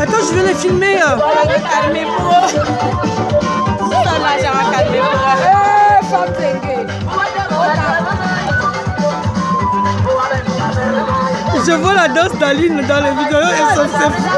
Attends, je vais les filmer. Je vois la danse d'Aline dans les vidéos et ça c'est fou.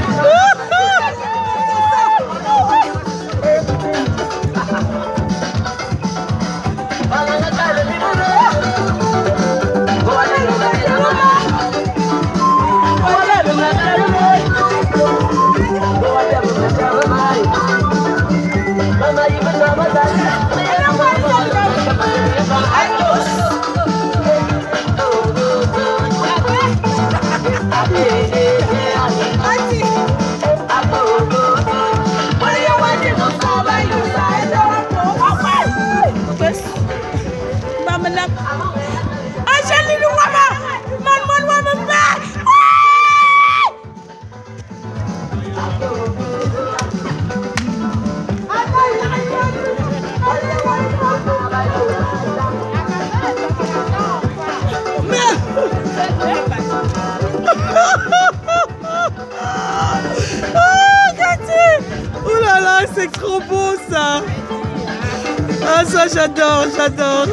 C'est trop beau ça. Ah ça j'adore, j'adore.